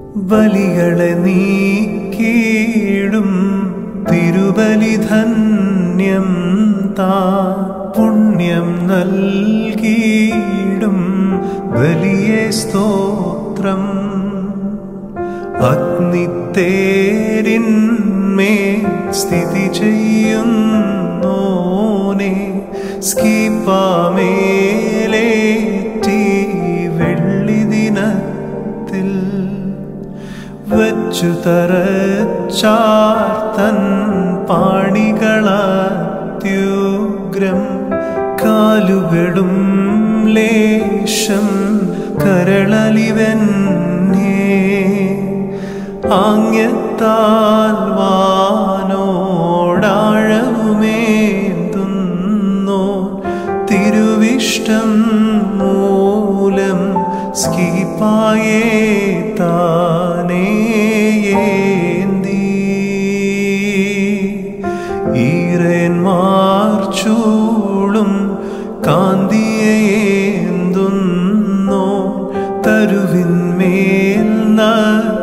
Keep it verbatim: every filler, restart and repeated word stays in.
ബലികളെ നീക്കിയിടും തിരുബലിധന്യം താ പുണ്യം നൽകിയിടും ബലിയെ സ്തോത്രം അഗ്നിത്തേരിന്മേൽ സ്ഥിതി ചെയ്യുന്നോനെ സ്കീപ്പാമേലേറ്റി വെള്ളി ദിനത്തിൽ വച്ചു തറച്ചാർത്തൻ പാണികളത്യുഗ്രം കാലുകളും ലേശം കരളലിവന്നേ ആംഗ്യത്താൽ വാനോടാഴവുമേന്തുന്നോ തിരുവിഷ്ടം മൂലം സ്കീപ്പായേ താനേയേന്തി ഈറന്മാർ ചൂളും കാന്തിയേന്തുന്നോ തരുവിന്മേൽ